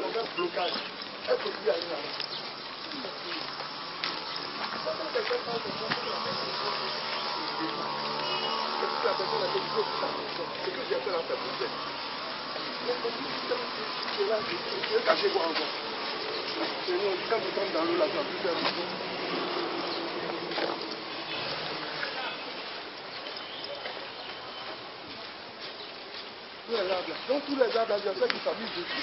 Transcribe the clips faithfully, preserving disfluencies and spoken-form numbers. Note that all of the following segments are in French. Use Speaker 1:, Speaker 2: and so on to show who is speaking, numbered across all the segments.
Speaker 1: un blocage. Elle peut plus aller là-bas. La personne a fait du c'est que j'ai fait la personne. C'est là, je vais cacher quoi encore. C'est nous, quand vous tombez dans l'eau là, ça plus faire. Tous les arbres là. Donc tous les arbres là, j'ai fait qu'ils s'habillent dessus.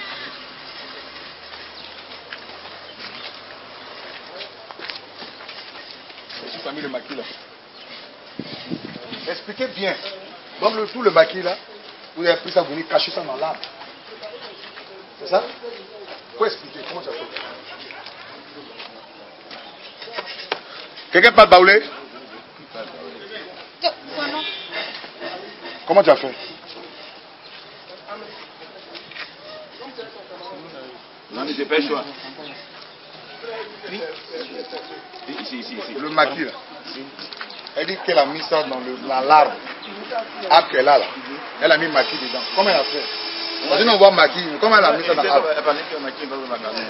Speaker 2: J'ai pas mis le maquis là. Expliquez bien. Donc le, tout le maquis là, vous avez pris ça, vous venez cacher ça dans l'arbre. C'est ça? Il faut expliquer comment ça se fait. Quelqu'un parle baoulé? Comment tu as fait?
Speaker 3: Non, mais j'ai pas le choix. Ici, ici, ici.
Speaker 2: Le maquis là. Elle dit qu'elle a mis ça dans le dans l'arbre. Arbre qu'elle a là. Elle a mis maquis dedans. Comment elle a fait? Parce que nous on voit maquis. Comment elle a mis ça dans l'arbre?
Speaker 3: Elle parlait que maquis va vous macaroni.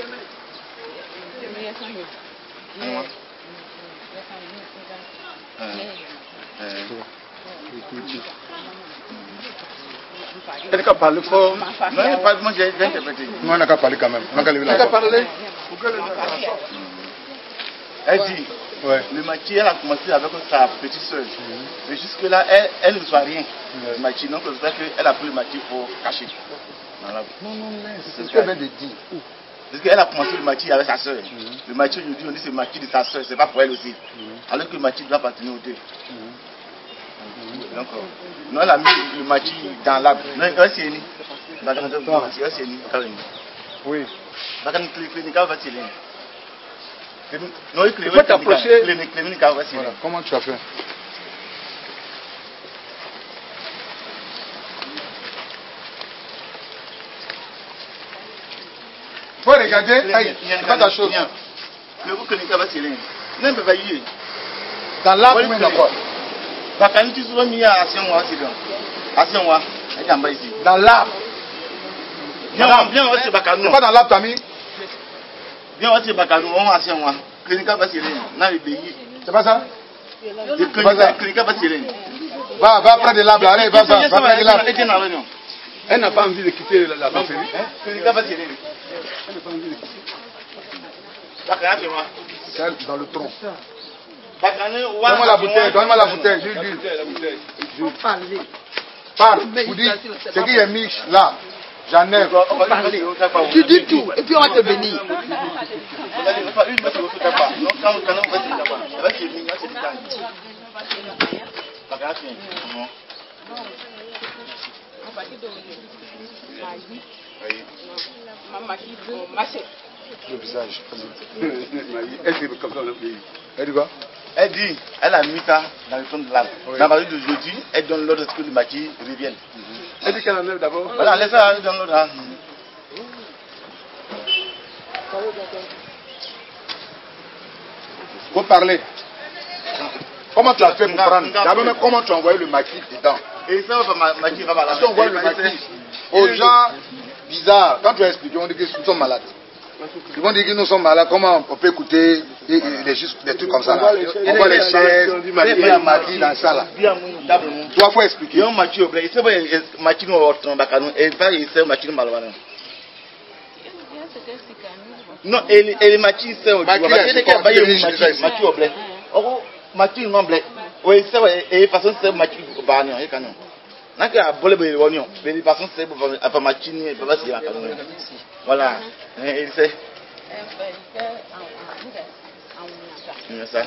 Speaker 2: Elle n'a qu'à parler fort.
Speaker 3: Non, moi j'ai interprété.
Speaker 2: Non, elle n'a qu'à parler quand même. Elle n'a qu'à parler.
Speaker 3: Elle dit, ouais. Le maquis, elle a commencé avec sa petite soeur. Mm-hmm. Mais jusque-là, elle, elle ne voit rien. Mm-hmm. Le maquis, donc c'est vrai qu'elle a pris le maquis pour cacher. Voilà.
Speaker 2: Non, non, non, c'est ce qu'elle vient de dire.
Speaker 3: Parce qu'elle a commencé le maquis avec sa soeur. Mm-hmm. Le maquis, aujourd'hui, on dit c'est le maquis de sa soeur, c'est pas pour elle aussi. Mm-hmm. Alors que le maquis doit appartenir aux deux. Mm-hmm. Mm-hmm. Donc, euh, non, elle a mis le maquis dans l'arbre. Non, elle s'est unie. Elle s'est unie.
Speaker 2: Oui.
Speaker 3: Non, il faut t'approcher.
Speaker 2: Voilà. Comment tu as fait? Il faut regarder. C'est pas ta chose. Dans l'arbre, ou d'accord? Dans l'arbre. C'est pas dans l'arbre, t'as mis?
Speaker 3: Bien, on va bakanou, on va moi. Clinica va tirer.
Speaker 2: C'est pas ça?
Speaker 3: C'est pas ça. Clinica va tirer.
Speaker 2: Va, va prendre de l'arbre, allez, va, va, va prendre de l'arbre.
Speaker 1: Elle n'a pas envie de quitter la famille.
Speaker 3: Clinica va tirer.
Speaker 1: Elle n'a pas envie de quitter.
Speaker 3: Bakanou, c'est moi.
Speaker 2: C'est dans le tronc.
Speaker 3: Bakanou,
Speaker 2: donne-moi la bouteille, donne-moi la bouteille. Dis, dis.
Speaker 1: Parlez.
Speaker 2: Parle, vous dites, c'est qui est miche là. J'en ai.
Speaker 1: Tu dis tout, et puis on va te bénir.
Speaker 2: Le visage. Elle dit quoi?
Speaker 3: Elle dit, elle a mis ça dans le fond de l'arbre. Dans la partie d'aujourd'hui, elle donne l'ordre que le maquis revienne.
Speaker 1: Elle dit qu'elle enlève d'abord.
Speaker 3: Voilà, laisse ça dans l'ordre.
Speaker 2: Faut parler. Comment tu as fait pour prendre? D'abord, comment tu as envoyé le maquis dedans?
Speaker 3: Et ça, le maquis va là.
Speaker 2: Tu as envoyé le maquis aux gens bizarres. Quand tu as expliqué, on dit que nous sommes malades. Ils vont dire que nous sommes malades. Comment on peut écouter des, des, des trucs comme ça? On voit les chaises, il y a un maquis dans ça là. Toi, il faut expliquer.
Speaker 3: Il y a un maquis au blé. Il y a un maquis au bacano. Et il y a un maquis au malwano. Non, et les maquis, c'est au blé. Maquis au blé. Oh, maquis au blé. Oui, c'est vrai. Et façon, c'est maquis au bacano. N'a qu'à voler les oignons. Mais les personnes, c'est pour maquis, et pour passer la canon. Voilà. Et c'est. Ça.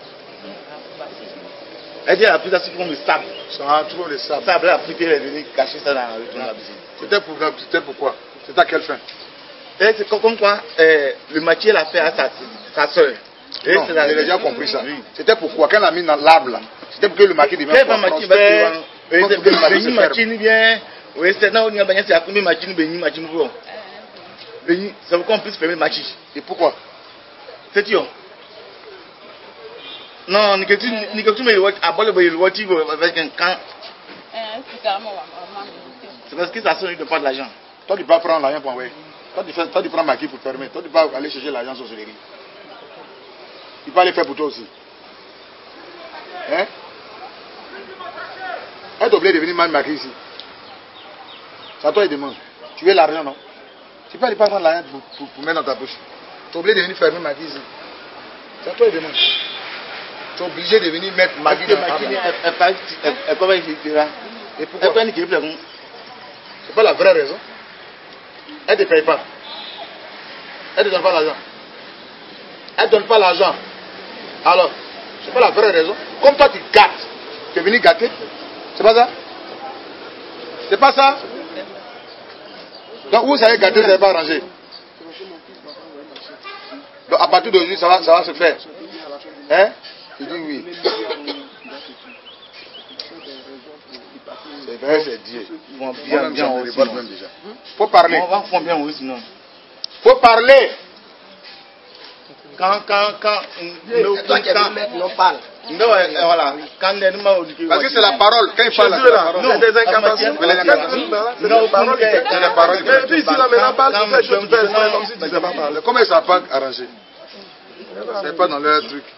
Speaker 3: Elle dit à la plus d'assis comme le sable.
Speaker 2: Ça a toujours le sable.
Speaker 3: Sable, elle a flippé, elle est venue cacher ça dans la piscine.
Speaker 2: C'était pour, c'était pourquoi? C'était à quelle fin?
Speaker 3: C'est comme quoi euh, le maquis elle a fait à sa, sa soeur.
Speaker 2: Non, j'ai déjà compris ça. Oui. C'était pourquoi? Quand elle a mis dans l'arbre là. C'était pour que le maquis devienne
Speaker 3: prospère. Pour que le maquis se ferme. Bien. Oui, c'est là où on a bagné, c'est à combien de maquis nous maquis nous. Ça veut qu'on puisse fermer le maquis.
Speaker 2: Et pourquoi?
Speaker 3: C'est sûr. Non, ni que tu ni que tu me vois à bol de voiture avec un camp. C'est parce que ça sonne de pas de l'argent.
Speaker 2: Toi, tu peux prendre l'argent pour envoyer. Toi, tu, fais, toi, tu prends Macky pour fermer. Toi, tu peux aller chercher l'argent sur sorcellerie. Il peut aller faire pour toi aussi. Hein? Elle est obligée de venir mal Macky ici. C'est à toi, il demande. Tu veux l'argent, non? Tu peux aller pas prendre l'argent pour, pour, pour mettre dans ta bouche. Tu es obligé de venir fermer Macky ici. C'est à toi, il demande. Tu es obligé de venir mettre Macky dans ta bouche.
Speaker 3: Elle peut pas être.
Speaker 2: Et pourquoi?
Speaker 3: Elle peut être.
Speaker 2: C'est pas la vraie raison. Elle ne te paye pas. Elle ne te donne pas l'argent. Elle ne donne pas l'argent. Alors, c'est pas la vraie raison. Comme toi tu gâtes, tu es venu gâter. C'est pas ça? C'est pas ça? Donc vous savez gâter, vous n'avez pas arrangé. Donc à partir d'aujourd'hui, ça va, ça va se faire. Hein? Tu dis oui. C'est vrai, c'est Dieu.
Speaker 3: Bien, bien, on
Speaker 2: rigole même déjà. Faut parler.
Speaker 3: On va faire bien aussi, sinon.
Speaker 2: Faut parler.
Speaker 3: Quand, quand, quand,
Speaker 1: Toi qui es le maître, non parle.
Speaker 3: non, voilà. Quand les gens
Speaker 2: Parce que c'est la parole. Quand il parle, c'est la parole.
Speaker 1: C'est des incantations.
Speaker 3: Non,
Speaker 1: C'est la parole.
Speaker 2: C'est la parole.
Speaker 1: Mais puis ici, là, maintenant, parle, tu fais, je fais, c'est comme si tu ne sais pas parler.
Speaker 2: Comment ils ne savent pas arranger? C'est pas dans leur truc.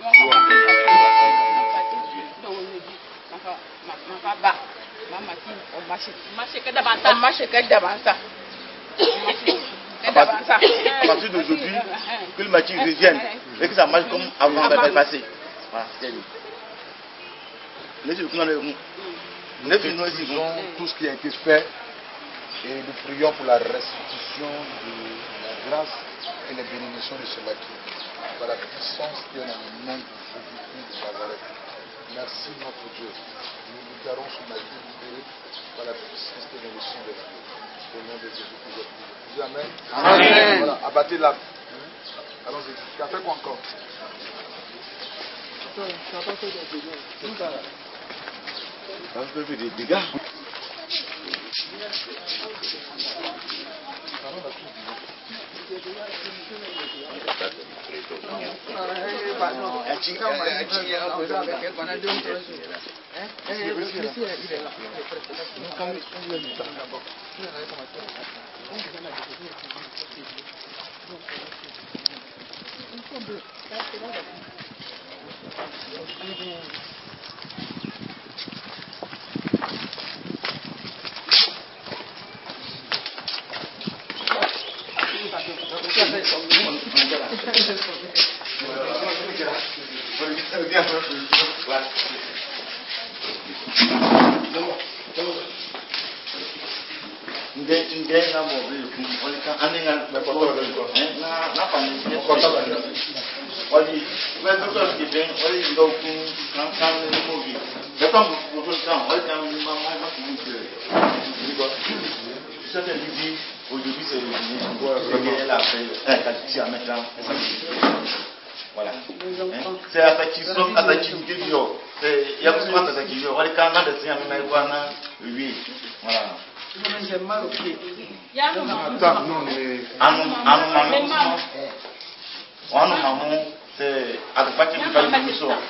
Speaker 3: À partir d'aujourd'hui, que le match revienne et que ça marche comme avant de passer. Voilà, c'est lui.
Speaker 2: Nous faisons tout ce qui a été fait et nous prions pour la restitution de la grâce et la bénédiction de ce matin. Par la puissance qui est dans le nom de Jésus-Christ de Nazareth. Merci notre Dieu. Nous déclarons ce matin libéré par la puissance qui est dans le sang de la vie. Au nom de Jésus-Christ. Amen. Amen. Voilà, abattez l'âme. Allons-y. Tu as fait quoi encore?
Speaker 1: Tu n'as pas fait des dégâts.
Speaker 3: Ça peut faire des dégâts. Aujourd'hui, c'est voilà. C'est la satisfaction, la satisfaction du jour. Il y a beaucoup de satisfaction. On est quand même de voilà.
Speaker 1: J'ai mal au pied.
Speaker 2: Attends, non, mais.
Speaker 3: C'est à la partie du palais du sort.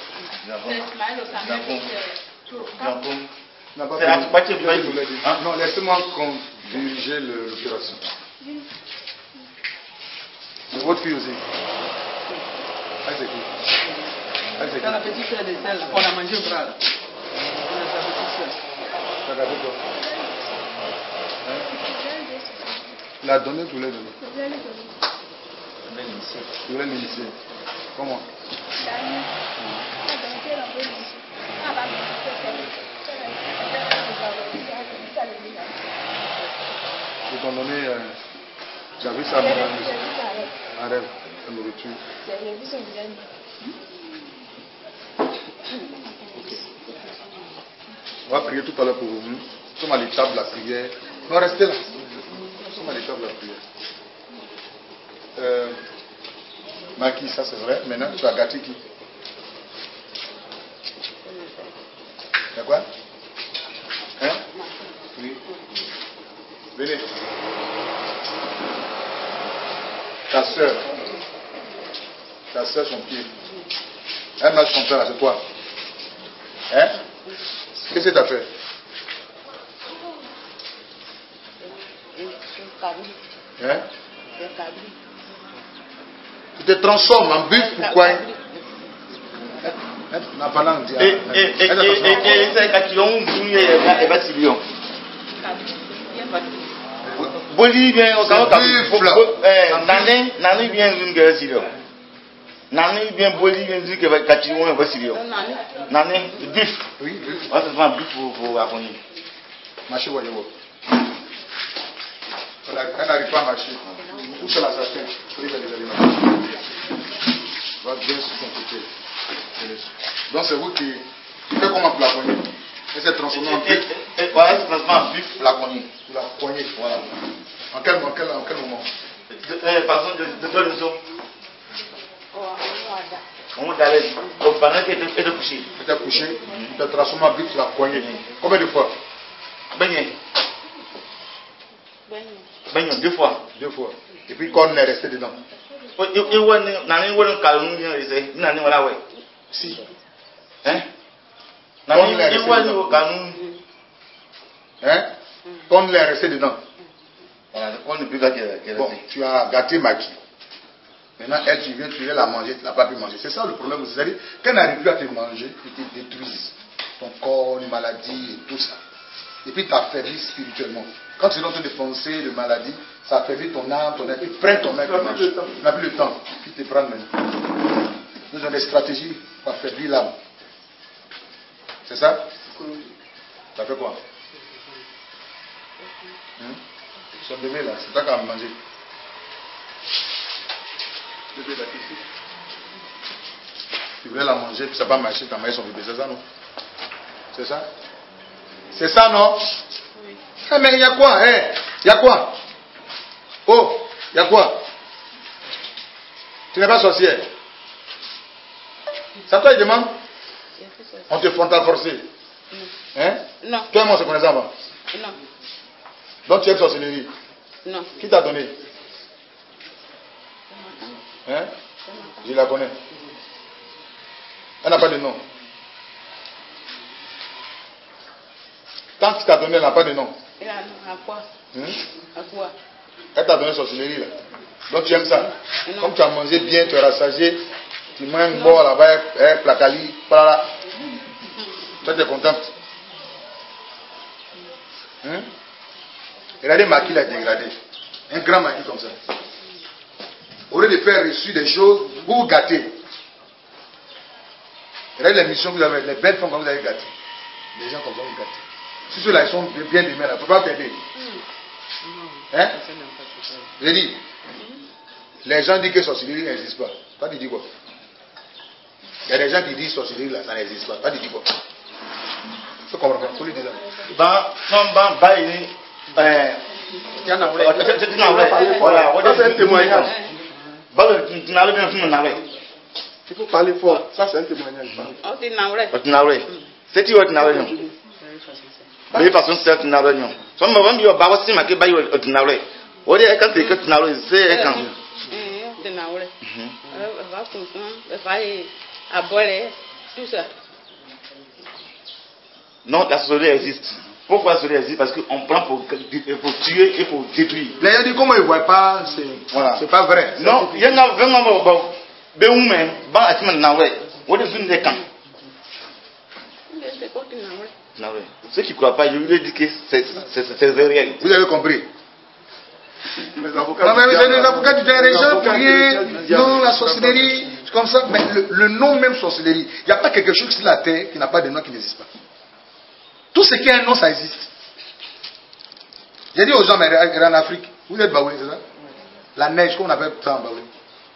Speaker 3: C'est à la partie du palais du sort.
Speaker 2: Non, laissez-moi diriger l'opération. C'est votre fille aussi.
Speaker 1: Quand la petite fille est là, on a mangé au bras.
Speaker 2: La donner, vous l'avez donné. Vous l'avez initié. Comment? Ils t'ont donné, euh, tu as vu ça, un rêve, la nourriture. On va prier tout à l'heure pour vous. Nous sommes à l'étape de la prière. Non, restez là. Nous sommes à l'étape de la prière. Euh, Maki, ça c'est vrai. Maintenant, tu as gâté qui? C'est quoi? Hein? Oui. Venez. Ta soeur. Ta soeur, son pied. Elle marche comme ça là, c'est toi. Hein? Qu'est-ce que tu as fait? Hein? Tu te transformes en buff, pourquoi?
Speaker 3: Et c'est quand tu as un bâtiment. Boli bien au cas où Nani Nani bien une guerre sérieux. Nani bien Boli bien dit que va catcher un sérieux. Nani bif.
Speaker 2: Oui, bif.
Speaker 3: On se fait bif pour pour accompagner.
Speaker 2: Marcher voyez vous. Voilà, elle n'arrive pas à marcher. Tout ça là ça fait. Va bien sur son côté. Donc c'est vous qui faites comment pour la poignée. Et c'est transformé en bif.
Speaker 3: Voilà, c'est transformé en bif pour la poignée.
Speaker 2: La poignée.
Speaker 3: Voilà.
Speaker 2: En quel, en quel, en quel moment?
Speaker 3: Par exemple, de deux leçons. On d'aller au panel qui était couché.
Speaker 2: Était couché, tu as transformé en bif sur la poignée. Combien de fois?
Speaker 3: Beignet. Beignet, deux fois.
Speaker 2: Deux fois. Et puis quand on est resté dedans.
Speaker 3: Il voit nani voit un calme, il nani voilà ouais.
Speaker 2: Si.
Speaker 3: Hein? Nani il voit un calme.
Speaker 2: Hein? Quand on est resté dedans.
Speaker 3: Voilà, on ne peut pas qu'elle.
Speaker 2: Bon, tu as gâté Maki. Maintenant, elle, tu viens, tu viens la manger, tu n'as pas pu manger. C'est ça le problème. C'est-à-dire qu'elle n'arrive plus à te manger, et te détruise ton corps, les maladies et tout ça. Et puis, tu affaiblis spirituellement. Quand tu es en train de penser de maladie, ça affaiblit ton âme, ton âme. Puis, prends ton âme, tu manges. Tu n'as plus le temps. Puis, tu te prends maintenant. Nous avons des stratégies pour affaiblir l'âme. C'est ça? Ça fait quoi? Hum? Son bébé là, c'est toi qui as mangé. Tu voulais la manger, puis ça n'a pas marché, tu as mangé son bébé, c'est ça non? C'est ça? C'est ça non? Oui. Eh mais il y a quoi? Il eh, y a quoi? Oh, il y a quoi? Tu n'es pas sorcière? Ça toi il demande? On te t'a forcé? Hein?
Speaker 4: Non.
Speaker 2: Toi et moi on se connaissait avant?
Speaker 4: Non.
Speaker 2: Donc tu aimes sorcellerie?
Speaker 4: Non.
Speaker 2: Qui t'a donné? Hein? Je la connais. Elle n'a pas de nom. Tant qu'il t'a donné, elle n'a pas de nom.
Speaker 4: Et à quoi?
Speaker 2: Hein?
Speaker 4: À quoi?
Speaker 2: Elle t'a donné sorcellerie là. Donc tu aimes ça?
Speaker 4: Non.
Speaker 2: Comme tu as mangé bien, tu es rassasié, tu manges un bord là-bas, un placali, voilà. Toi tu es contente. Hein? Regardez Maki l'a dégradé. Un grand Maki comme ça. Au lieu de faire reçu des choses, vous vous gâtez. Regardez les missions que vous avez, les belles femmes que vous avez gâtées. Les gens comme ça vous gâtez. Si ceux-là ils sont bien aimés, là, il ne faut pas t'aider. Hein? J'ai dit, les gens disent que sorcellerie n'existe pas. Toi tu dis quoi? Il y a des gens qui disent sorcellerie là, ça n'existe pas. Toi tu dis quoi? Tu comprends pas? Faut lui dire ça.
Speaker 3: Bah, non, bah, bah, il est. Euh,
Speaker 1: Il y en a vrai.
Speaker 3: Voilà,
Speaker 1: Ça c'est un témoignage. Il faut parler fort. Ça c'est un témoignage.
Speaker 4: Oh, c'est navré.
Speaker 3: C'est tu es navré. Mais façon c'est navré. So me vend yo ba wasi ma ke ba yo navré. O de kan te ke navré c'est kan.
Speaker 4: Eh, c'est navré. Euh, va comprendre, va aborder tout ça.
Speaker 3: Non, la sorcellerie existe. Pourquoi la sorcellerie existe? Parce qu'on prend pour, pour tuer et pour détruire.
Speaker 2: Les gens disent comment ils ne voient pas, c'est voilà. Pas vrai.
Speaker 3: Non, il y en a vraiment beaucoup. Ceux qui ne croient pas, je lui ai dit que c'est réel.
Speaker 2: Vous avez compris?
Speaker 1: Les avocats,
Speaker 2: non, mais les avocats du diable, les gens pour rien. Non, la sorcellerie, c'est comme ça. Mais le, le nom même sorcellerie, il n'y a pas quelque chose sur la terre qui n'a pas de nom qui n'existe pas. Tout ce qui a un nom, ça existe. J'ai dit aux gens, mais en Afrique, vous êtes baoulé, c'est ça? La neige, qu'on appelle ça en baoulé.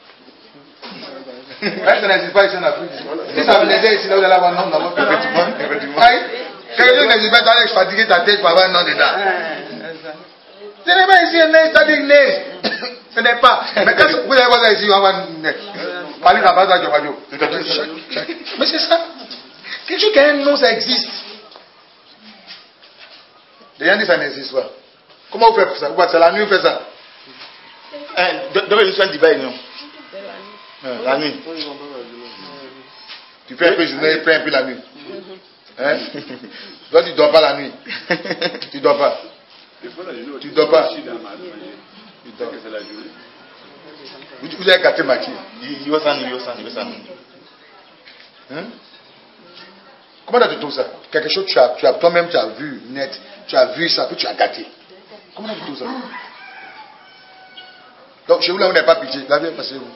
Speaker 2: Ça n'existe pas ici en Afrique. Si ça venait ici, là, vous allez avoir un nom dans votre effectivement. Effectivement. Quelque chose n'existe pas, tu vas fatiguer ta tête pour avoir un nom dedans. Ce n'est pas ici un neige, c'est-à-dire une neige. Ce n'est pas. Mais quand vous allez voir ça ici, vous allez avoir une neige. Parlez dans la base de radio. Mais c'est ça. Quelque chose qui a un nom, ça existe. Les gens disent que ça n'existe pas. Comment vous faites ça? C'est la nuit vous faites ça?
Speaker 3: Demain, nous sommes débat, non? La nuit.
Speaker 2: Tu fais un peu journée et fais un peu la nuit. Hein? Toi, tu ne dors pas la nuit. Tu ne dors pas. Tu ne dors pas.
Speaker 1: c'est la journée.
Speaker 2: Vous avez gâté Maki.
Speaker 3: Il y a ça, il y a ça, il y a ça.
Speaker 2: Hein? Comment tu trouves ça? Quelque chose tu as, tu as toi-même tu as vu net, tu as vu ça, puis tu as gâté. Comment tu trouves ça? Donc chez vous là, vous n'avez pas pitié. La vie est passée vous.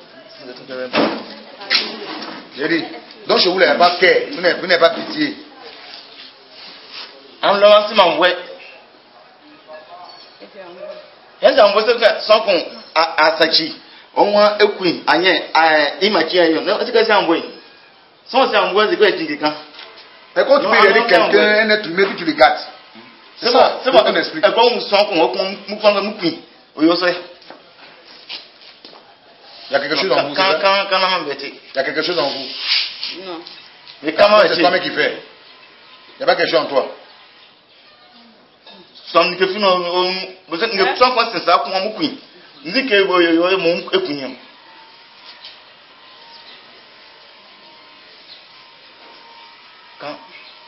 Speaker 2: J'ai dit. Donc chez vous là, il n'y a pas cœur. Vous n'avez pas pitié.
Speaker 3: En l'avant, si m'envoie. Il y a un peu sans qu'on a Sachi. Au moins, un queen, un yen, un imagine. C'est que c'est un boy. Sans c'est un boy, c'est quoi qui dit quand?
Speaker 2: Et quand tu peux aider quelqu'un, un être humain, puis tu le gâtes.
Speaker 3: C'est ça, c'est bon. Et quand on sent qu'on prend un queen, oui, on sait.
Speaker 2: Il y a quelque chose en vous.
Speaker 3: Quand on m'a embêté.
Speaker 2: Il y a quelque chose en vous.
Speaker 4: Non.
Speaker 3: Mais comment
Speaker 2: c'est toi-même qui fait? Il n'y a pas quelque chose en toi.
Speaker 3: Son que fino vous êtes ne sans quoi c'est ça pour mon queen. Ndi que yo mon ekunyam. Quand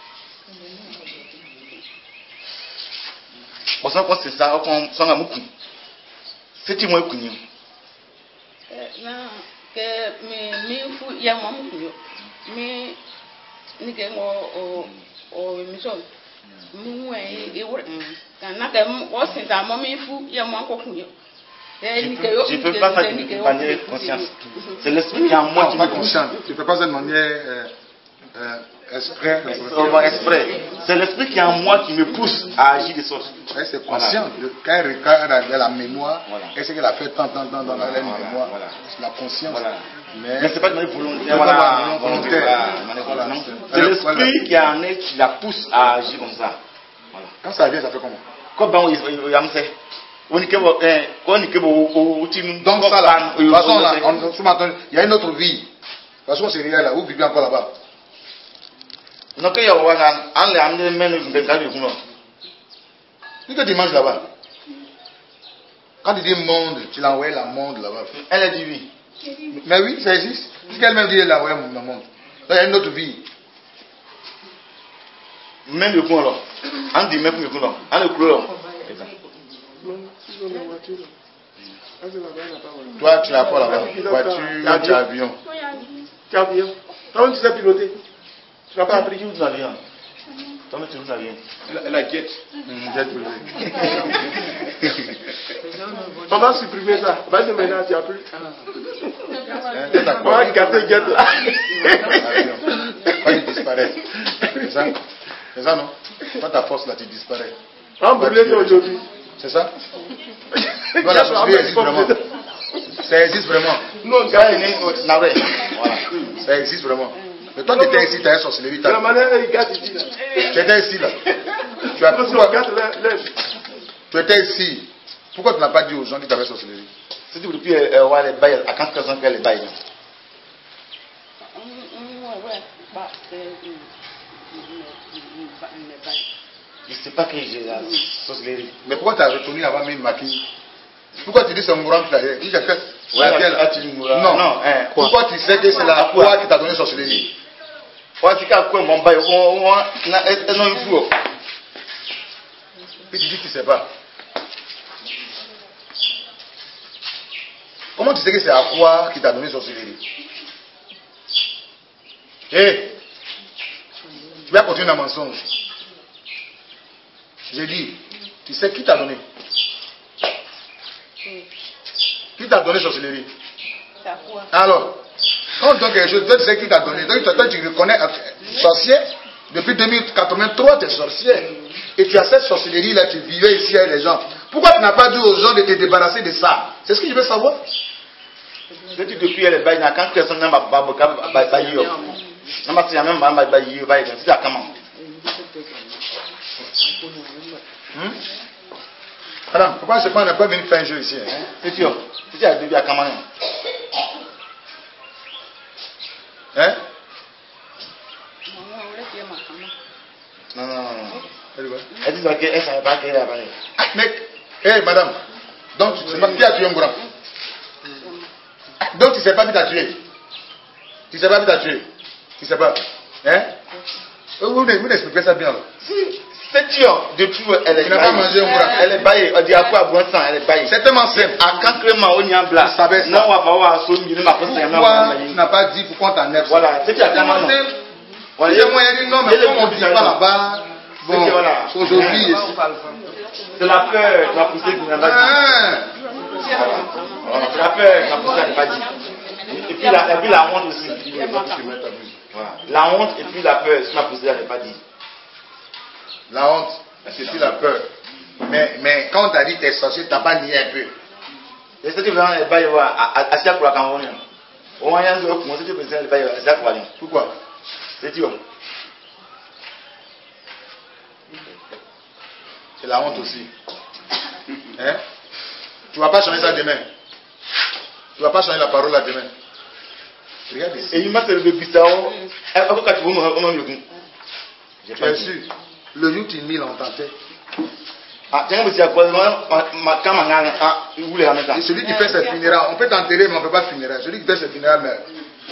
Speaker 3: bon sans quoi c'est ça pour sans mon queen. C'est mon ekunyam.
Speaker 4: Non, que me me fu ya mo mu me ni que o o o mi so mu e e wo kan na que o sin ta mo me fu ya mo ko kun yo.
Speaker 3: Je ne peux pas faire de manière conscience. C'est l'esprit qui est en moi qui me
Speaker 2: conscience. Tu ne peux pas faire de manière euh, euh, exprès.
Speaker 3: exprès. C'est l'esprit qui est en moi qui me pousse à agir de sorte.
Speaker 2: C'est conscient. Quand elle regarde la mémoire, elle sait qu'elle a fait tant, tant, tant dans la mémoire. C'est la conscience.
Speaker 3: Mais, Mais ce n'est pas de manière volontaire. Voilà, volontaire. C'est l'esprit qui est en elle qui la pousse à agir comme ça. Voilà.
Speaker 2: Quand ça vient, ça fait comment?
Speaker 3: Comme on sait. Donc
Speaker 2: ça là, de toute façon là, on, ce matin, il y a une autre vie. De toute façon c'est réel là, vous vivez encore là-bas.
Speaker 3: Donc il y a un
Speaker 2: tu que tu manges là-bas. Quand tu dis monde, tu l'envoies la monde là-bas.
Speaker 3: Elle a dit oui.
Speaker 2: Mais oui, ça existe. Puisqu'elle-même dit elle l'envoie le monde. Donc il y a une autre vie.
Speaker 3: Même le coup là. On dit même le coup là. On le coup là.
Speaker 2: Toi, tu n'as pas là-bas. Voiture, tu as avion.
Speaker 1: Tu as avion. Comment tu sais piloter? Tu n'as pas appris.
Speaker 3: Tu roules l'avion. Toi, tu roules l'avion.
Speaker 1: La jet.
Speaker 2: Jet privé.
Speaker 1: On va supprimer ça. Vas-y maintenant, tu n'as plus.
Speaker 2: On
Speaker 1: va gâter jet là.
Speaker 2: Quand il disparaît. C'est ça? C'est ça, non? Quand ta force là, tu disparais.
Speaker 1: On va brûler ça aujourd'hui.
Speaker 2: C'est ça? Non, la société existe vraiment. Ça existe vraiment.
Speaker 1: Non,
Speaker 2: ça, voilà. Ça existe vraiment. Mais toi, tu étais ici, tu as un sorcellerie.
Speaker 1: La manière il gâte ici.
Speaker 2: Tu étais ici, là. Tu as pourquoi... Tu étais ici. Pourquoi tu n'as pas dit aux gens que tu avais sorcellerie?
Speaker 3: C'est depuis voir les bails, à quand personne fait les bails. Je ne sais pas que j'ai la sorcellerie.
Speaker 2: Mais pourquoi tu as retourné avant même Maki? Pourquoi tu dis c'est un mourant qui t'a dit quelqu'un? Non, non. Pourquoi tu sais que c'est la foi qui t'a donné sorcellerie?
Speaker 3: Puis
Speaker 2: tu dis que tu ne sais pas. Comment tu sais que c'est la foi qui t'a donné sorcellerie? Hé, tu vas continuer un mensonge. J'ai dit, tu sais qui t'a donné? Qui t'a donné sorcellerie? Alors, quand on donne quelque chose, toi tu sais qui t'a donné. Donc toi tu reconnais sorcier. Depuis deux mille quatre-vingt-trois, tu es sorcière. Et tu as cette sorcellerie là, tu vivais ici avec les gens. Pourquoi tu n'as pas dit aux gens de te débarrasser de ça? C'est ce que je veux savoir.
Speaker 3: Je dis depuis les bails, quand personne n'a pas baillé. Non, mais il y a même pas baillé. C'est à comment?
Speaker 2: Hmm? Madame, pourquoi c'est pas on n'a pas venu faire un jeu ici? Hein?
Speaker 3: C'est sûr. C'est à début à Cameroun.
Speaker 2: Hein?
Speaker 3: Non, non, non.
Speaker 2: Elle
Speaker 3: dit qu'elle ne savait pas qu'elle avait parlé.
Speaker 2: Mais, hé hey, madame, donc tu sais pas qui a tué un grand? Donc tu sais pas qui t'a tué? Tu sais pas qui t'a tué? Tu sais pas? Hein? Vous, vous n'expliquez ça bien là.
Speaker 3: Si, Cette tire de tout, elle est
Speaker 2: baillée.
Speaker 3: Elle est baillée. On dit à quoi bon sang, elle est baillée.
Speaker 2: C'est tellement simple.
Speaker 3: À quand Clément on y a blanc. Non, on va pas voir son milieu.
Speaker 2: Pourquoi tu n'as pas dit pourquoi t'en es?
Speaker 3: Voilà, c'est à comment non.
Speaker 2: C'est moi, il dit non, mais comme on ne dit pas là-bas, bon, aujourd'hui,
Speaker 3: c'est la peur qui va pousser qui n'a pas dit. C'est la peur qui va pousser qui n'a pas dit. Et puis la, et puis la honte aussi. Voilà. La honte et puis la peur, ce qui m'a poussé, elle n'a pas dit.
Speaker 2: La honte, c'est puis la peur. Mais, mais quand on t'a dit t'es sorcier, t'as pas nié un peu.
Speaker 3: Et c'est que vraiment, elle va y avoir à Sia pour la Cameroun. On va y avoir un peu de elle va y avoir à Sia pour la Cameroun.
Speaker 2: Pourquoi?
Speaker 3: C'est sûr.
Speaker 2: C'est la honte aussi. Hein? Tu vas pas changer ça demain. Tu vas pas changer la parole là demain. Regarde ici.
Speaker 3: Et il m'a fait le bissao.
Speaker 2: Bien sûr. Le jour où tu es mis là, on t'entête.
Speaker 3: Ah, tiens, mais c'est à quoi? Ma camarade, ah, il voulait la mettre.
Speaker 2: Et celui qui fait ses funérailles, on peut t'enterrer, mais on ne peut pas funérailles. Celui qui fait ses funérailles meurt.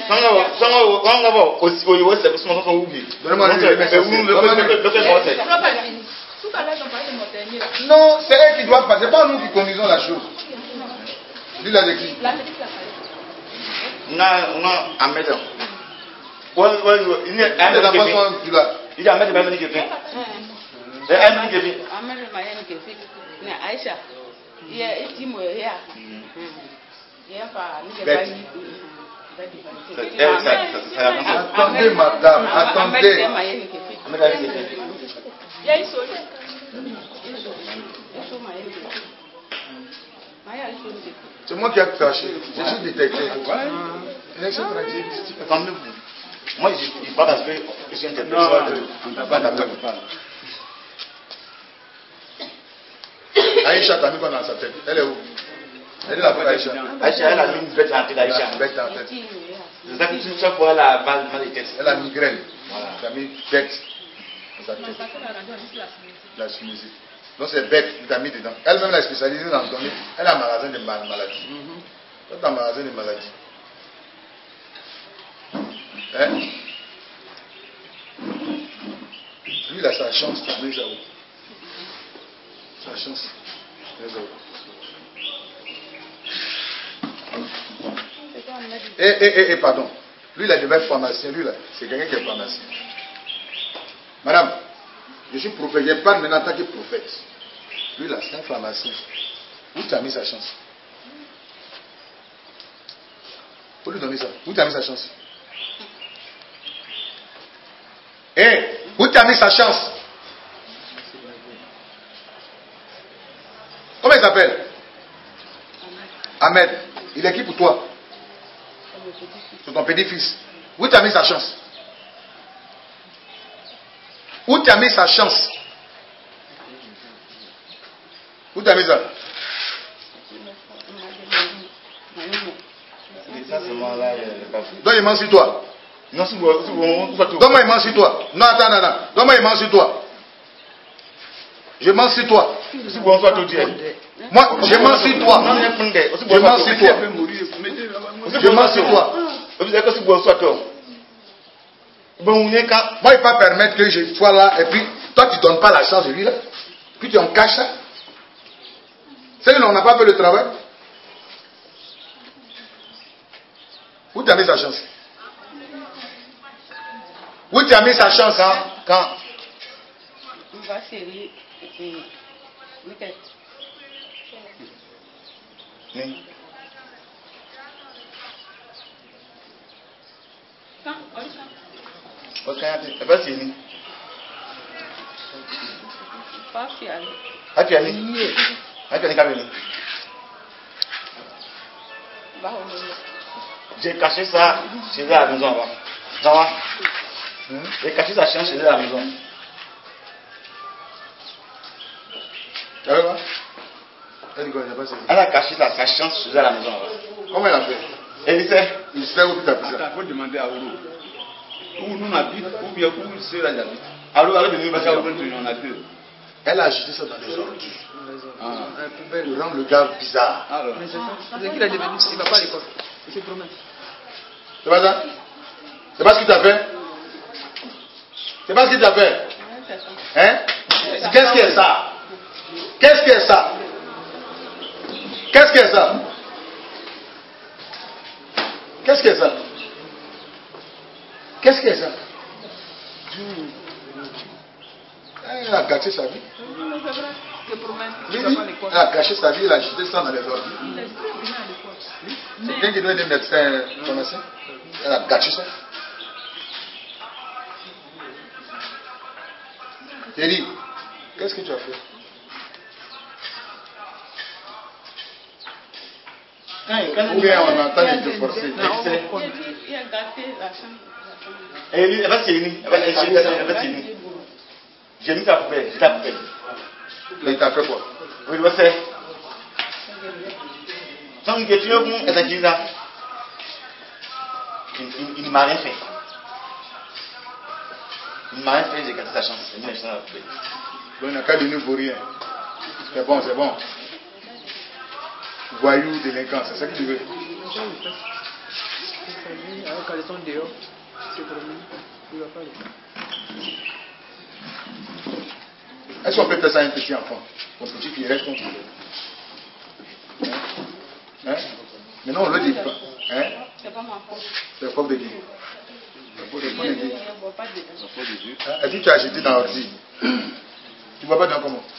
Speaker 2: Non, c'est eux qui doivent passer, c'est pas nous qui conduisons la chose. Dis la écrit.
Speaker 3: Non, non, à mettre. Il y a un mec qui est fait. Il y a un mec qui est fait.
Speaker 2: Attendez, madame, attendez. C'est moi qui ai caché. Je suis détecté.
Speaker 3: Moi, je ne pas parce que je suis interprété.
Speaker 2: Aïcha, t'as mis quoi dans sa tête? Elle est où? Elle est là pour Aïcha.
Speaker 3: Aïcha, elle a mis une bête dans la tête d'Aïcha.
Speaker 2: Une bête dans la tête.
Speaker 3: C'est ça que tu chaque fois elle a mal de tête.
Speaker 2: Elle a migraine. Voilà. Elle a mis bête dans sa tête. La sinusite. Donc c'est bête, tu t'as mis dedans. Elle-même, elle est spécialisée dans le donner. Elle a un magasin de mal maladies. Toi, tu as un magasin de maladies. Hein? Lui, il a sa chance. Mais ça où? Sa chance. Mais ça où? Eh, eh, eh, eh, pardon. Lui, il a devenu pharmacien. Lui, là, c'est quelqu'un qui est pharmacien. Madame, je suis prophète. Je parle maintenant en tant que prophète. Lui, là, c'est un pharmacien. Où tu as mis sa chance? Où tu as mis ça? Où tu as mis sa chance? Eh, où tu as mis sa chance? Comment il s'appelle? Ahmed. Il est qui pour toi? C'est ton petit-fils. Où tu as mis sa chance? Où tu as mis sa chance? Où tu as mis ça? Donc il ment sur toi.
Speaker 3: Non, c'est bon, c'est bon.
Speaker 2: Donne-moi il ment sur toi. Non, attends, attends. Donne-moi il ment sur toi. Je mens sur toi.
Speaker 3: C'est bon, soit tout dire.
Speaker 2: Moi, je mens sur toi. Je mens sur toi. Je mens sur toi.
Speaker 3: Vous savez que c'est bon, soit toi. Bon, on est quand.
Speaker 2: Moi, il ne peut pas permettre que je sois là et puis toi, tu ne donnes pas la chance de lui là. Puis tu en caches ça. C'est que l'on n'a pas fait le travail. Où tu as mis sa chance? Où tu as mis sa chance? Quand, quand
Speaker 3: oui. Ok, c'est pas fini.
Speaker 4: Pas fini.
Speaker 3: Ah, tu as mis. Ah, tu as mis. J'ai caché ça chez eux à la maison. Ça va? J'ai caché sa chance chez eux à la maison. Elle a caché sa, sa chance chez eux à la maison.
Speaker 2: Comment elle a fait?
Speaker 3: Elle sait.
Speaker 2: Il sait où tu as pris ça.
Speaker 1: Il faut demander à Ouro. Où nous habite, ou bien où il sera d'habiter.
Speaker 3: Alors, elle est venue
Speaker 1: parce qu'elle en a deux.
Speaker 2: Elle a acheté ça dans les ordures. Ah. Pour rendre le gars bizarre.
Speaker 1: Alors.
Speaker 5: Mais c'est ça. C'est qu'il a devenu. Il ne va pas à l'école. Il se promène.
Speaker 2: C'est pas ça? C'est pas ce qu'il t'a fait? C'est pas ce qu'il t'a fait? Hein? Qu'est-ce que c'est ça? Qu'est-ce que c'est ça? Qu'est-ce que c'est ça? Qu'est-ce que c'est ça? Qu'est-ce que c'est ça? Il a gâché sa vie. Oui, oui. Il a gâché sa vie, il a jeté ça dans les ordures. C'est quelqu'un qui doit être médecin pharmacien. Il a gâché ça. Thierry, qu'est-ce que tu as fait? Ou bien on entend de te forcer.
Speaker 4: Il a gâté la chambre.
Speaker 3: Et lui, elle va s'éliminer. Elle va s'éliminer. J'ai mis ta poubelle. C'est ta poubelle.
Speaker 2: Mais il t'a fait quoi?
Speaker 3: Oui, je sais. Tant que tu veux qu'on est accusé là, il ne m'a rien fait. Il ne m'a rien fait, j'ai gâté sa chance. C'est moi, je suis dans la poubelle.
Speaker 2: Bon, il n'a qu'à donner pour rien. C'est bon, c'est bon. Voyou, délinquant, c'est ça que tu veux.
Speaker 5: Quand ils sont dehors, c'est promis. Il va pas le
Speaker 2: Est-ce qu'on peut faire ça à un petit enfant? Mon petit qui reste contre lui. Hein? Hein? Mais non, on ne le dit pas. Hein?
Speaker 4: C'est pas ma faute.
Speaker 2: C'est la faute de qui? C'est la faute de qui?
Speaker 4: Je ne bois pas dedans.
Speaker 2: Est-ce que tu as acheté dans l'ordi? Tu ne bois pas dedans comment?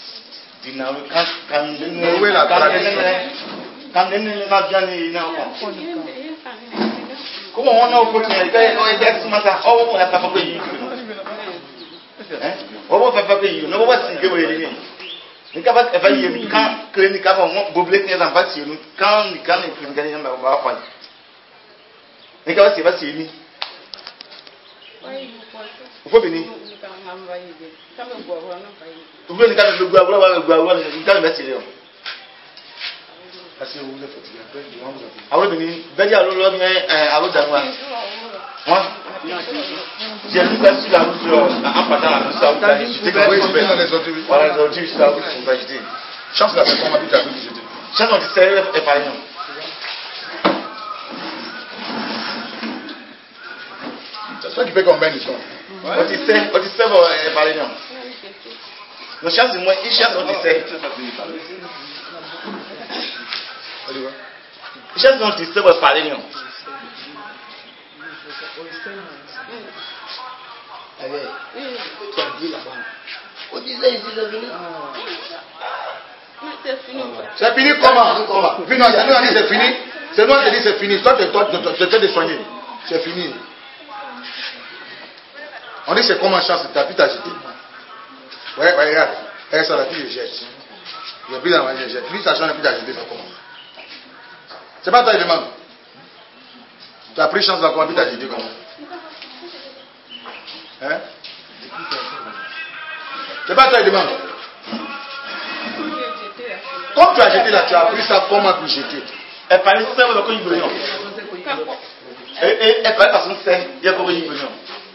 Speaker 3: Où est la tradition? Quand on est là, bien, il est encore. Comment on a opportunité? On est exactement ça. Oh, on n'a pas fait que on va faire que you know what is going on. Ni ka ba eva yemi kan clinic ka ba boble ni za ba si nu kan ni kan ni clinic ni ba ba kwa. Ni ka ba si ba si ni. Ufo bi ni. Ufo ni ka be gwa gwa ba gwa gwa ni ka be si le o.
Speaker 2: Parce que vous êtes fatigué après, du moment où vous avez...
Speaker 3: Awo bi ni be ja lo lo ni eh alo danwa. Hein? J'ai lu ça sur la route, en partant à la route, à
Speaker 2: Tu t'es oui, dans les autres.
Speaker 3: voilà, les autres, sur la route, on va jeter.
Speaker 2: Chance la personne habite à vous jeter.
Speaker 3: Chance, on dit c'est épargnant.
Speaker 2: C'est toi qui fais combien de temps?
Speaker 3: On dit c'est, on dit c'est épargnant. Le chance de moi, il cherche, on dit c'est. Il cherche, on dit c'est épargnant. Tu as dit là-bas. On disait ici, c'est fini.
Speaker 4: C'est fini.
Speaker 2: C'est fini comment? Puis non, c'est nous qui dit c'est fini. C'est nous qui dit c'est fini. Toi, tu es de soigner. C'est fini. On dit c'est comment chance, t'as pu t'agiter. Ouais, ouais, regarde. Elle, ça, la fille, je jette. Je vais plus dans ma je jette. Lui, ça change, plus t'agiter, ça comment? C'est pas toi qui demande. Tu as pris chance d'encore, puis t'agiter comment? Hein? C'est pas toi qui demande. Comme tu as jeté là, tu as pris ça comment pour jeter?
Speaker 3: Elle parlait de ça, elle va y venir. Et elle parlait de son sein, il y a quoi y venir?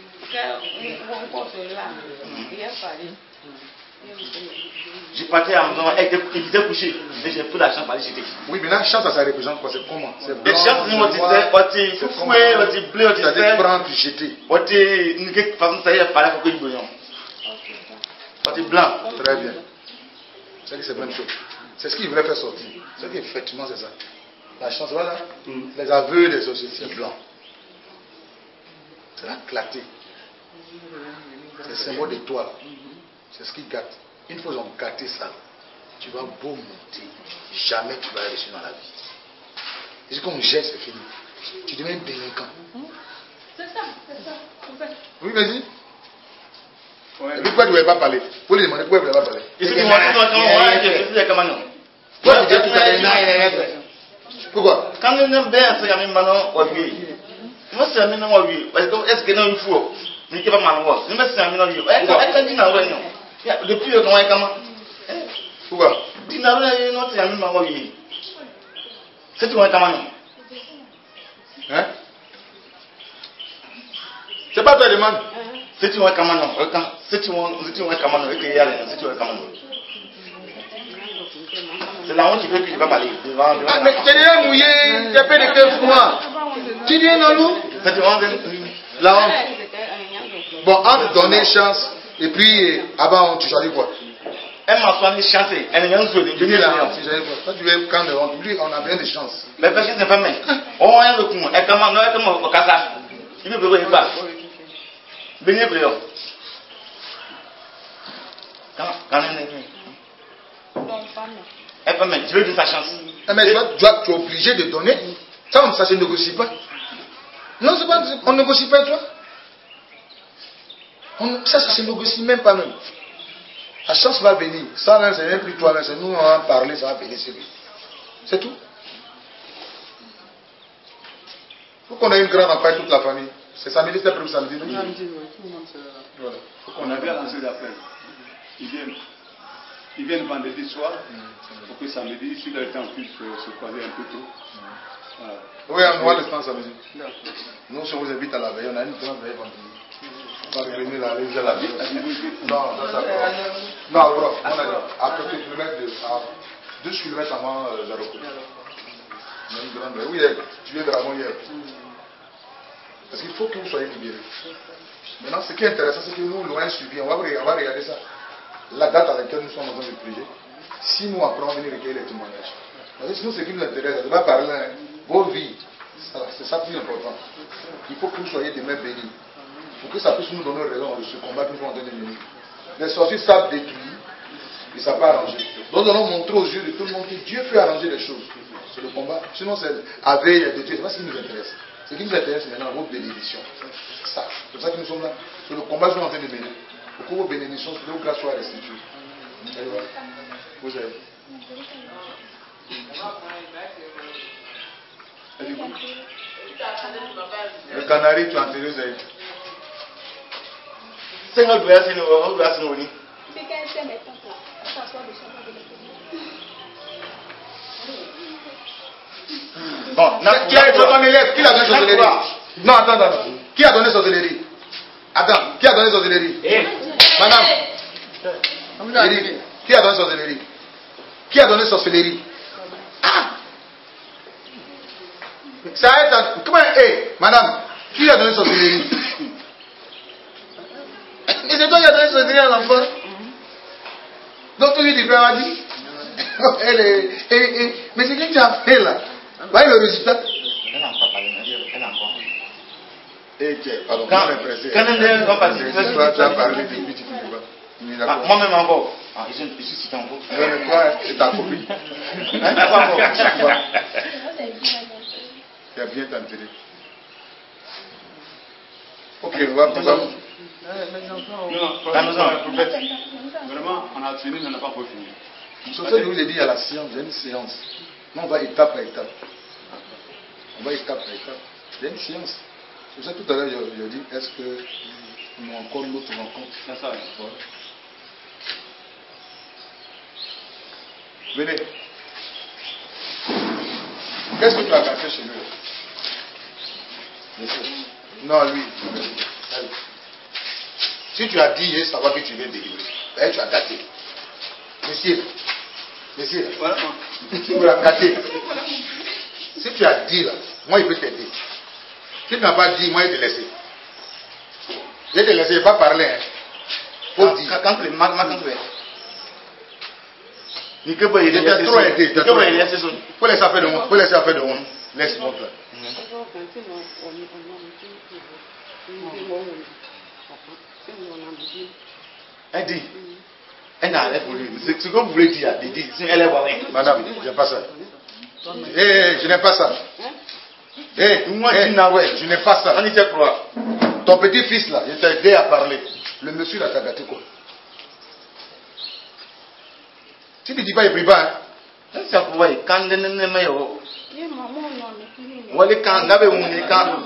Speaker 3: J'ai parti à un moment, elle était couchée, et j'ai pris la chambre pour aller jeter.
Speaker 2: Oui, mais la chance, ça représente quoi? C'est comment? C'est
Speaker 3: blanc, chance, on disait, on dit, fouet, on dit bleu, on dit
Speaker 2: c'est prendre puis jeter.
Speaker 3: On dit, une quelque façon, ça y est, parlait pour qu'il y ait on dit blanc.
Speaker 2: Très bien. C'est que c'est bonne chose. C'est ce qu'il voulait faire sortir. C'est qu'effectivement, c'est ça. La chance, voilà. Mm. Les aveux des sociétés, c'est blanc. C'est la clarté. C'est le symbole de toi. C'est ce qui gâte. Une fois qu'ils ont gâté ça, tu vas beau monter. Jamais tu vas réussir dans la vie. Et quand on jette, c'est fini. Tu deviens délinquant.
Speaker 4: C'est ça, c'est ça.
Speaker 2: Oui, vas-y. Ouais. Et puis pourquoi tu ne voulais pas parler? Vous lui demandez pourquoi vous ne voulez pas parler.
Speaker 3: Et ce qui m'a dit, c'est comment non?
Speaker 2: Pourquoi?
Speaker 3: Quand on aime bien, c'est quand maintenant, oui. Moi, c'est un minimum, oui. Est-ce que non, il faut? Mais qui va m'en Mais c'est un minimum, oui. Est-ce que tu n'as pas non? Depuis le temps, comment?
Speaker 2: Pourquoi?
Speaker 3: Tu n'as pas non, c'est un minimum, oui. C'est tout un comment non?
Speaker 2: Hein? C'est pas ta demande?
Speaker 3: C'est tout un comment non? C'est tout un comment non? C'est tout un comment non? C'est la honte qui veut que je ne vais pas parler.
Speaker 2: Ah, mais tu es déjà mouillé, tu as fait des cœurs froids. Tu dis non, nous?
Speaker 3: C'est la honte.
Speaker 2: Bon, entre donner chance et puis avant, tu choisis quoi?
Speaker 3: Elle m'a soigné chancé. Elle est un zone.
Speaker 2: Tu dis là, si j'avais pas. Toi, tu es quand même. Lui, on a bien de chance.
Speaker 3: Mais parce que c'est pas mal. On a un coup. Elle commence, non, elle commence au casa. Il ne peut pas. Venez, Brio. Quand quand elle est. Elle peut mettre. Je veux dire sa chance.
Speaker 2: Mais tu es obligé de donner. Ça, ça se négocie pas. Non, c'est pas. On ne négocie pas, toi. On, ça, ça se négocie même pas même. La chance va venir. Ça, même, c'est même plus toi, mais c'est nous, on va en parler, ça va venir sur lui. C'est tout. Il faut qu'on ait une grande campagne, toute la famille. C'est samedi, c'est prévu samedi. Non?
Speaker 5: Samedi, oui, tout le monde sera là.
Speaker 2: Voilà.
Speaker 1: On avait annoncé d'après. Ils viennent. Ils viennent vendredi soir. Pour que samedi, si le temps puisse se croiser un peu tôt. Voilà.
Speaker 2: Oui, on va le temps samedi. Nous, si on vous invite à la veille, on a une grande veille vendredi. On va revenir la veille, la veille. Non, non, ça va. Non, bro, on a dit, à quelques kilomètres de. À deux kilomètres avant euh, l'aéroport. On a une grande veille. Oui, tu viens de Ramon hier. Parce qu'il faut que vous soyez libérés. Maintenant, ce qui est intéressant, c'est que nous, loin suivi, on va, on va regarder ça. La date à laquelle nous sommes en train de prier. Six mois après, on va venir recueillir les témoignages. Parce que sinon, ce qui nous intéresse, on va parler, hein, vos vies. C'est ça le plus important. Il faut que vous soyez des mains bénies. Pour que ça puisse nous donner raison de ce combat que nous sommes en train de mener. Les sorciers savent détruire, et ça peut arranger. Donc nous allons montrer aux yeux de tout le monde que Dieu peut arranger les choses. C'est le combat. Sinon, c'est avec et détruire. C'est pas ce qui nous intéresse. Ce qui nous intéresse, c'est maintenant vos bénédictions. C'est ça. C'est pour ça que nous sommes là. C'est le combat que nous sommes en train de mener. Pour que vos bénédictions, que vos grâces soient restituées. Allez voir. Vous avez. Le canari, tu as enterré, vous avez.
Speaker 3: C'est notre voyage, c'est notre voyage, c'est notre voyage.
Speaker 2: Bon, qui a donné ton élève? Qui a donné sorcellerie? Non, attends, attends. Qui a donné sorcellerie? Attends, qui a donné sorcellerie? Madame. Eric, qui a donné sorcellerie? Qui a donné sorcellerie? Ah! Ça a été. Comment? Eh, madame, qui a donné sorcellerie? Et c'est toi qui as donné sorcellerie à l'enfant? Donc tu lui dis, frère, dit. Elle est. Elle est. Mais c'est ce que tu as fait là. Voyez le résultat.
Speaker 3: Elle n'a pas parlé, elle n'a pas.
Speaker 2: Eh, tiens, pardon,
Speaker 3: Quand
Speaker 2: on est pressé.
Speaker 3: quand elle va passer,
Speaker 2: Tu as parlé depuis, tu peux pas.
Speaker 3: moi-même encore. Ah, je suis cité encore.
Speaker 2: Mais toi, c'est ta copine.
Speaker 3: Elle n'a pas encore.
Speaker 2: Tu as bien tenté. Ok, on va pouvoir.
Speaker 3: La maison.
Speaker 1: Vraiment, on a fini, mais on n'a pas fini.
Speaker 2: C'est ça que je vous ai dit à la séance, il y a une séance. Non, on va étape par étape. On va étape par étape. Il y a une séance. C'est pour ça que tout à l'heure, je, je dis, est-ce que nous avons encore une autre rencontre?
Speaker 1: C'est ça.
Speaker 2: Ouais. Venez. Qu'est-ce que tu as gâté chez lui? Non, lui. Allez. Si tu as dit, il savoir que tu viens délivrer. Eh, tu as gâté. Monsieur. Monsieur.
Speaker 1: Voilà.
Speaker 2: Tu l'as gâté. Si tu as dit là, moi il peut t'aider. Si tu n'as pas dit, moi il te laisse. Je vais te laisser, pas parler. Hein. Faut
Speaker 3: Quand,
Speaker 2: dire.
Speaker 3: quand, quand, quand, quand, il peut pas
Speaker 2: Il t'a trop aidé. Il faut laisser faire de moi. Faut laisser faire de moi. Laisse-moi là.
Speaker 3: Elle dit. Elle n'a rien pour lui. C'est ce que vous voulez dire. Elle dit. Elle est voilà.
Speaker 2: Madame, je n'aime pas ça. Eh, hey, je n'aime pas ça. Eh, hey,
Speaker 3: moi,
Speaker 2: hey,
Speaker 3: tu n'as ouais.
Speaker 2: je n'aime pas ça.
Speaker 3: On y fait quoi?
Speaker 2: Ton petit-fils là, il t'a aidé à parler. Le monsieur là t'a gâté quoi? Si tu ne dis pas, il ne prie pas. Hein?
Speaker 3: Ça pour quand on est meilleur. Wale quand ngabe on quand.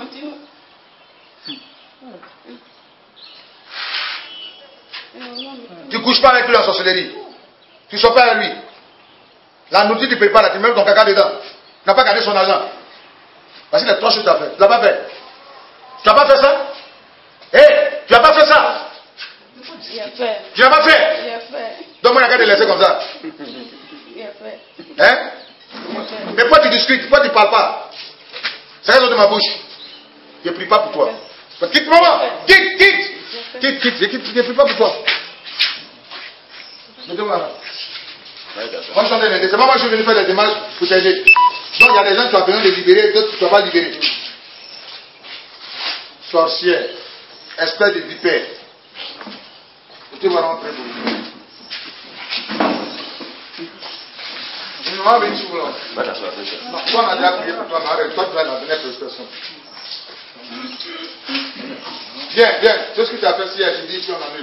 Speaker 2: Tu ne couches pas avec lui en sorcellerie. Tu ne sors pas avec lui. La nourriture tu ne payes pas là, tu mets ton caca dedans. Tu n'as pas gardé son argent. Voici les trois choses que tu as fait. Tu n'as pas fait. Tu n'as pas fait ça? Hé, hey, tu n'as pas fait ça?
Speaker 4: Fait.
Speaker 2: Tu n'as pas fait?
Speaker 4: J'ai fait.
Speaker 2: Donc moi, il n'y a qu'à te laisser comme ça.
Speaker 4: J'ai fait.
Speaker 2: Hein? Mais pourquoi tu discutes? Pourquoi tu ne parles pas? Ça reste de ma bouche. Je ne prie pas pour toi. Quitte-moi. Quitte, quitte. Quitte, quitte. Je ne prie pas pour toi. Mettez-moi là. Moi, je t'en ai c'est pas moi, je suis venu faire des démarches pour t'aider. Donc, il y a des gens qui ont besoin de libérer, d'autres qui ne sont pas libérés. Sorcière, espèce de vipère. Mettez-moi rentrer pour vous. Non, mais tu vois. Non, toi, on a déjà prié pour toi, mais avec toi, tu vas la dernière prestation. Viens, viens. C'est ce que tu as fait hier, je dis, puis on annule.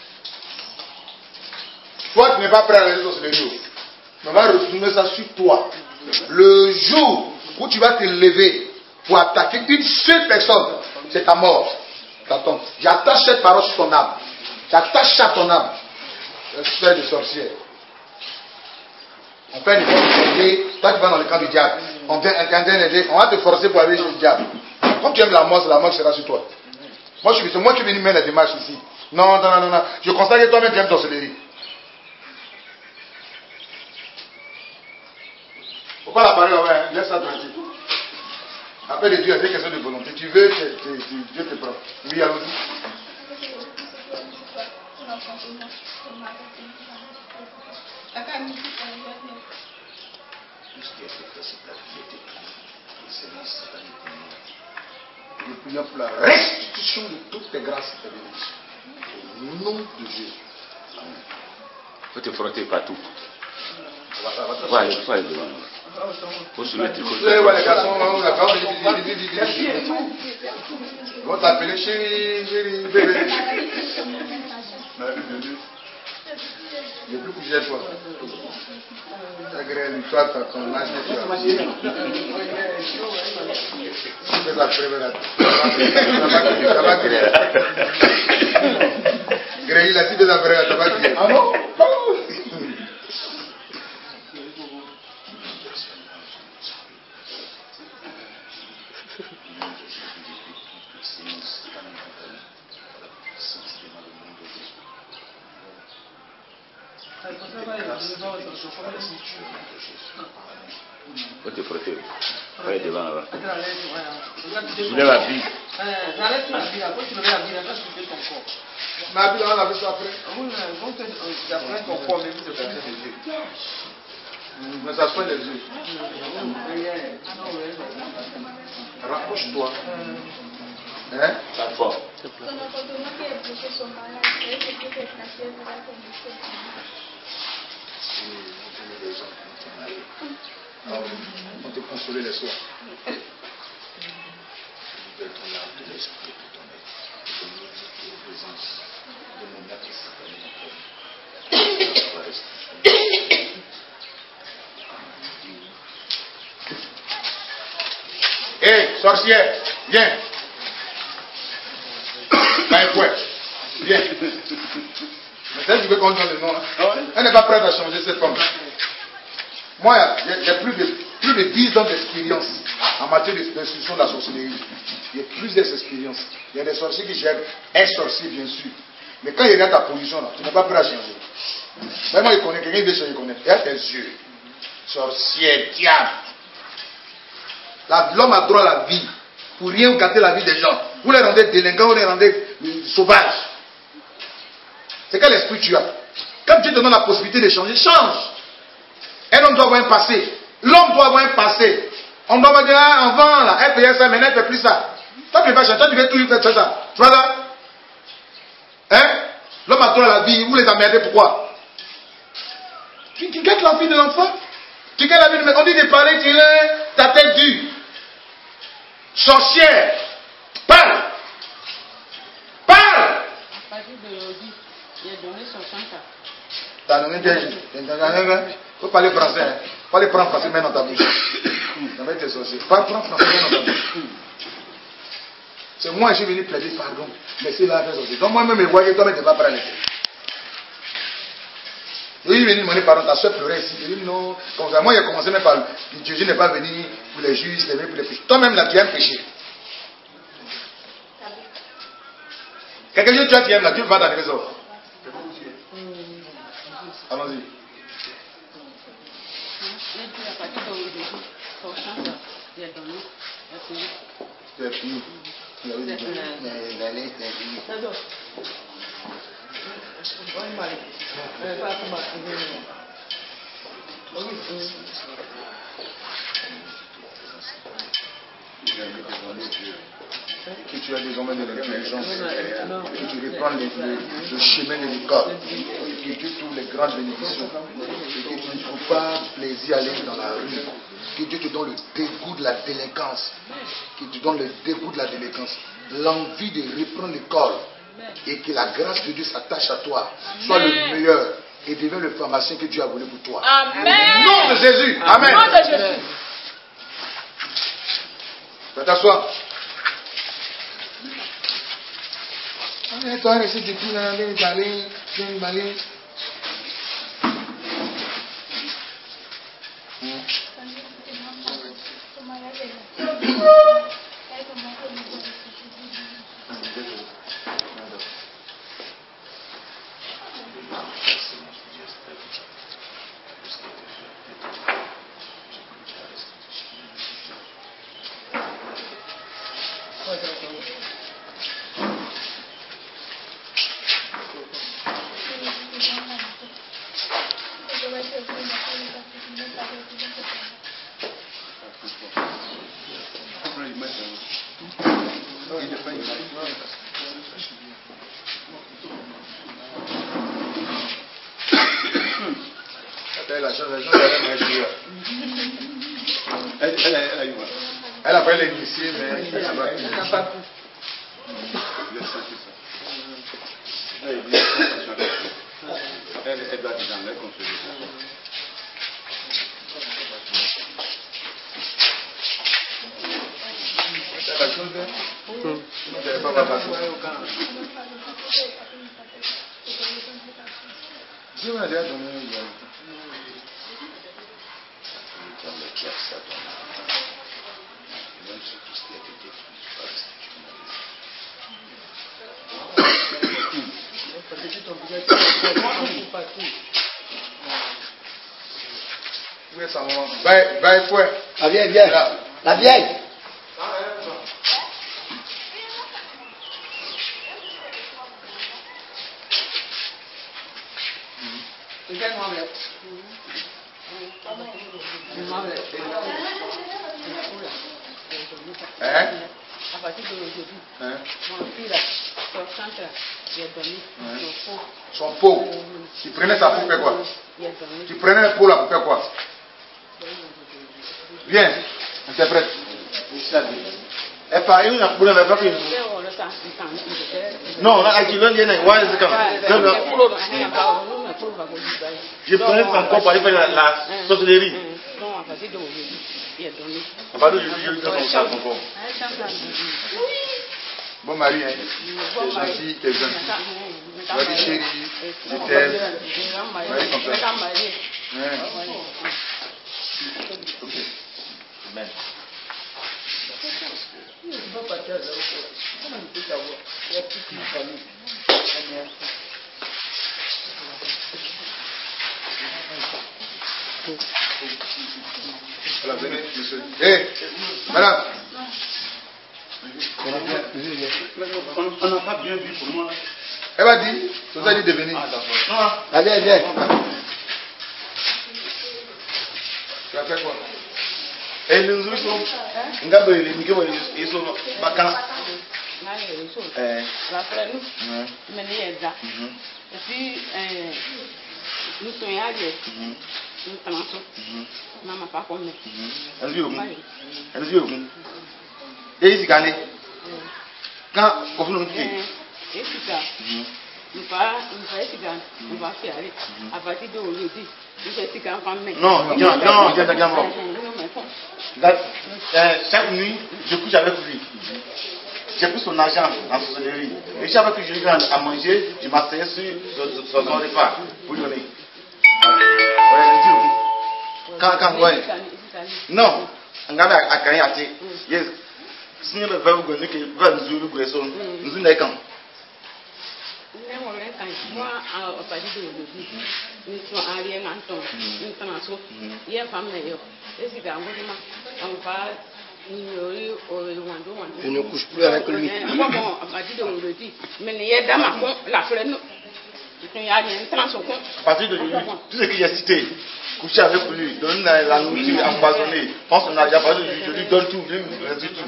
Speaker 2: Toi, tu n'es pas prêt à réaliser ton scénario. Mais on va retourner ça sur toi. Le jour où tu vas te lever pour attaquer une seule personne, c'est ta mort. Ta tombe. J'attache cette parole sur ton âme. J'attache ça à ton âme. Espèce de sorcière. On fait une force d'aider. Toi, tu vas dans le camp du diable. On vient d'aider. On va te forcer pour aller chez le diable. Comme tu aimes la mort, c'est la mort qui sera sur toi. Moi, je suis moi qui vais venir mettre les démarches ici. Non, non, non, non. Je constate que toi-même, tu aimes ton céleri. Faut pas la parler, ouais. Laisse ça tranquille. Après les dieux, c'est question de volonté. Tu veux, tu, tu, tu, Dieu te prend. Oui, allons-y. Nous prions pour la restitution de toutes tes grâces et tes bénédictions. Au nom de Jésus. Amen.
Speaker 6: Il faut te frotter partout. Ouais, il faut aller devant. Il faut se mettre le côté.
Speaker 2: Les garçons, ils vont t'appeler chérie, chérie, bébé. Il n'est plus couché toi. Agréable, toi, tu as ton âge. Tu fais la prévérate. Ça va créer. Gréil, la si fais la prévérate, ça va créer. Ah non?
Speaker 6: Faut te frotter. Ouais, devant là-bas. Soulève la bille.
Speaker 5: J'arrête la bille, après tu lèves la bille, après tu fais ton corps.
Speaker 2: Ma bille, on l'a vu ça après.
Speaker 5: Après ton corps, mais vous te faites les yeux.
Speaker 2: Mais ça soigne les yeux. Rapproche-toi. Hein?
Speaker 6: Pas fort.
Speaker 2: On te consoler les soirs. Hé, hey, sorcière, viens. T'as un fouet. Viens. Mais tu veux qu'on donne le nom là? Elle n'est pas prête à changer cette femme. Moi, j'ai plus de, plus de dix ans d'expérience en matière d'instruction de la sorcellerie. Il y a plusieurs expériences. Il y a des sorciers qui gèrent un sorcier, bien sûr. Mais quand il regarde ta position là, tu n'es pas prêt à changer. Vraiment, il connaît, quelqu'un veut changer, il connaît. Regarde tes yeux. Sorcier, diable. L'homme a droit à la vie. Pour rien gâter la vie des gens. Vous les rendez délinquants, vous les rendez euh, sauvages. C'est quel esprit tu as? Quand Dieu te donne la possibilité de changer, change. Un homme doit avoir un passé. L'homme doit avoir un passé. On doit dire, ah, avant, là, elle payait ça, maintenant elle ne fait plus ça. Toi, tu ne fais pas changer, toi, tu veux toujours faire ça. Tu vois ça? Hein? L'homme a droit à la vie, vous les emmerdez, pourquoi? Tu, tu gâtes la vie de l'enfant. Tu gâtes la vie de l'enfant. On dit de parler, tu es ta tête dure. Sorcière. Parle. Parle.
Speaker 4: À partir de aujourd'hui, il a donné son chanta.
Speaker 2: T'as donné des... Il faut parler français. Hein. Faut aller prendre français, mais dans ta bouche. Ça va être sorcier. Pas prendre français, mais dans ta bouche. C'est moi, je suis venu plaider pardon. Mais c'est là, sorcier. Donc moi-même, je vois que toi-même, tu ne vas pas prendre les têtes. Oui, il est venu demander pardon, ta soeur pleurait ici. Il dit non, comme ça. Moi, il a commencé même par Jésus n'est pas venu pour les juges, il est venu pour les péchés. Toi-même, là, tu aimes pécher. Quelque chose que tu aimes là, tu vas dans les réseaux. Allons-y.
Speaker 4: À partir d'aujourd'hui, son chanta, il a donné.
Speaker 2: C'est fini. Il avait dit. Que tu as désormais de l'intelligence, que tu reprends le, le, le chemin de l'école, et que Dieu t'ouvre les grandes bénédictions, et que tu ne trouves pas plaisir à aller dans la rue, que Dieu te donne le dégoût de la délinquance, que tu donnes le dégoût de la délinquance, l'envie de reprendre l'école, et que la grâce de Dieu s'attache à toi, soit le meilleur, et devienne le pharmacien que Dieu a voulu pour toi.
Speaker 4: Amen.
Speaker 2: Au nom de Jésus. Amen.
Speaker 4: Au nom de Jésus.
Speaker 2: Tu vas t'asseoir. Allez, toi, reste depuis là, viens baler, viens baler.
Speaker 1: Elle, elle, elle a eu mal.
Speaker 2: Elle a pas l'initié, mais elle n'a pas pu.
Speaker 1: Elle, elle doit être dans l'air comme celui-là.
Speaker 2: Dieu m'a déjà donné une idée. Où est sa maman? Bye, bye, quoi?
Speaker 7: La vieille, vieille. La vieille.
Speaker 2: Hein?
Speaker 4: À partir d'aujourd'hui,
Speaker 2: Hein?
Speaker 4: mon fils là, son centre, il a donné son pot.
Speaker 2: Son pot. Tu prenais sa peau pour faire quoi?
Speaker 4: Il a donné.
Speaker 2: Tu prenais un pot là pour faire quoi? Viens, interprète.
Speaker 3: Elle parle une pour ne pas faire. Non, là, tu viens de voir ce je prenais son corps pour aller faire la, la sorcellerie.
Speaker 4: Non, à partir d'aujourd'hui, il a donné.
Speaker 3: À partir d'aujourd'hui, je lui donne son corps.
Speaker 2: Bon mari, hein? T'es gentil, t'es gentil. Tu vas dire chérie, je t'aime. Marie comme ça. Hein? Ok.
Speaker 3: Amen.
Speaker 2: Voilà, venez, monsieur. Hé, hey, madame.
Speaker 1: On n'a pas bien vu pour moi.
Speaker 2: Elle m'a dit, tu as dit de venir.
Speaker 7: La vieille, vieille.
Speaker 2: Tu as fait quoi?
Speaker 3: Et nous nous sommes. Nous avons les micros, ils sont vacants.
Speaker 4: La frère, nous, mais il est là. Et puis, nous sommes allés. Nous sommes allés. Maman, pas comme nous.
Speaker 3: Elle dit au bout. Elle dit au bout. Et ici, quand quand on fait notre vie.
Speaker 4: Et puis ça, nous pas, nous pas ici quand on va faire aller. À partir d'aujourd'hui, nous sommes ici quand on va mettre.
Speaker 3: Non, non, non, j'ai déjà mort. Chaque nuit, je couche avec lui. J'ai pris son argent dans son sorcellerie. Et chaque fois que je lui donne à manger, je m'asseyais sur son repas pour lui donner. Ouais, elle dit au bout. Quand, quand, ouais. Non, on garde à Kanye à T. Yes. Si nous avons vu que nous avons vu que nous avons vu que
Speaker 4: moi, à partir d'aujourd'hui, nous sommes allés en temps, nous sommes en saut. Il y a une femme meilleure. Et si on va,
Speaker 7: je ne couche plus avec lui.
Speaker 4: Bon, à partir d'aujourd'hui, mais il y a dans ma con, la flemme. Il y a une tranche au compte.
Speaker 3: À partir de lui, tout ce qu'il a cité, coucher avec lui, donner la, la nourriture empoisonnée, pense qu'on a déjà parlé de lui, je lui donne tout, je lui réduis tout.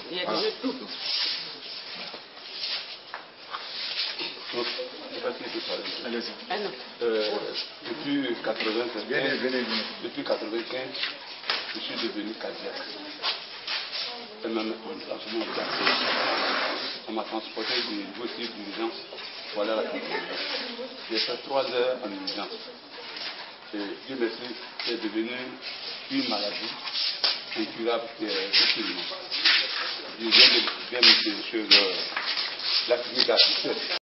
Speaker 1: Euh, depuis quatre-vingt-quinze, depuis quatre-vingt-quinze, je suis devenu cardiaque. Et même en transport, on m'a transporté du niveau six d'urgence. Voilà la conséquence. J'ai fait trois heures en urgence. Et Dieu merci, c'est devenu une maladie incurable qui est Je viens de bien me sur la clinique assistée.